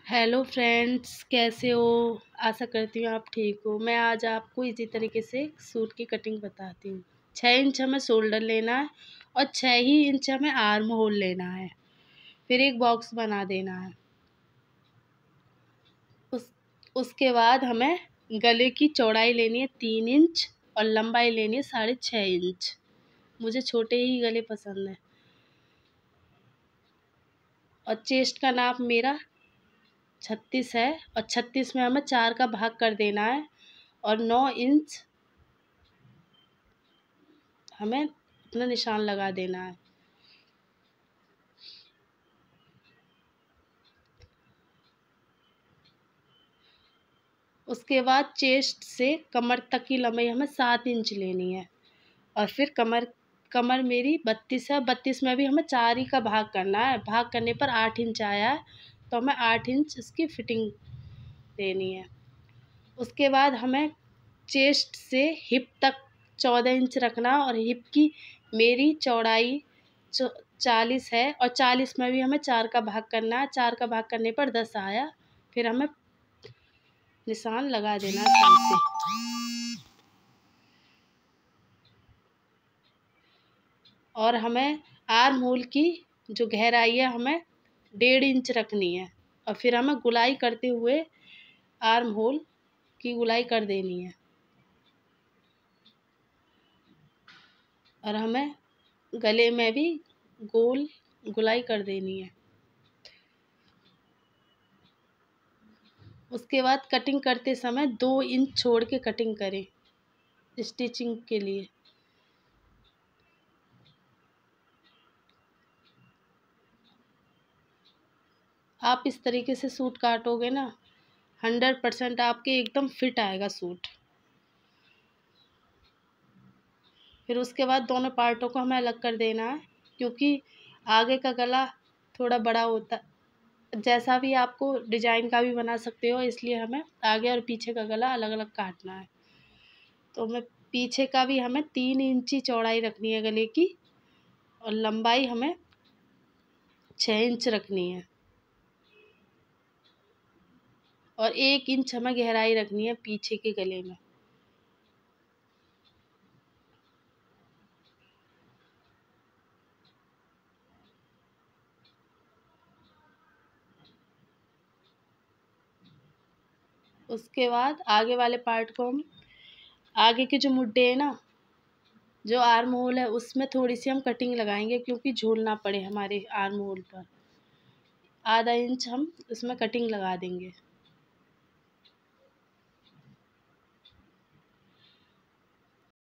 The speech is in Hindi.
हेलो फ्रेंड्स, कैसे हो। आशा करती हूँ आप ठीक हो। मैं आज आपको इसी तरीके से सूट की कटिंग बताती हूँ। 6 इंच हमें शोल्डर लेना है और 6 ही इंच हमें आर्म होल लेना है। फिर एक बॉक्स बना देना है। उसके बाद हमें गले की चौड़ाई लेनी है 3 इंच और लंबाई लेनी है 6.5 इंच। मुझे छोटे ही गले पसंद है। और चेस्ट का नाप मेरा 36 है और 36 में हमें 4 का भाग कर देना है और 9 इंच हमें अपना निशान लगा देना है। उसके बाद चेस्ट से कमर तक की लंबाई हमें 7 इंच लेनी है और फिर कमर कमर मेरी 32 है। 32 में भी हमें 4 ही का भाग करना है। भाग करने पर 8 इंच आया है तो हमें 8 इंच इसकी फिटिंग देनी है। उसके बाद हमें चेस्ट से हिप तक 14 इंच रखना और हिप की मेरी चौड़ाई 40 है और 40 में भी हमें 4 का भाग करना है। 4 का भाग करने पर 10 आया। फिर हमें निशान लगा देना है साइड से। और हमें आर्म होल की जो गहराई है हमें 1.5 इंच रखनी है और फिर हमें गुलाई करते हुए आर्म होल की गुलाई कर देनी है और हमें गले में भी गोल गुलाई कर देनी है। उसके बाद कटिंग करते समय 2 इंच छोड़ के कटिंग करें स्टिचिंग के लिए। आप इस तरीके से सूट काटोगे ना 100% आपके एकदम फिट आएगा सूट। फिर उसके बाद दोनों पार्टों को हमें अलग कर देना है क्योंकि आगे का गला थोड़ा बड़ा होता, जैसा भी आपको डिजाइन का भी बना सकते हो, इसलिए हमें आगे और पीछे का गला अलग अलग काटना है। तो हमें पीछे का भी हमें 3 इंची चौड़ाई रखनी है गले की और लंबाई हमें 6 इंच रखनी है और 1 इंच हमें गहराई रखनी है पीछे के गले में। उसके बाद आगे वाले पार्ट को हम आगे के जो मुड्डे हैं ना, जो आर्म होल है उसमें थोड़ी सी हम कटिंग लगाएंगे क्योंकि झूल ना पड़े हमारे आर्म होल पर। आधा इंच हम इसमें कटिंग लगा देंगे।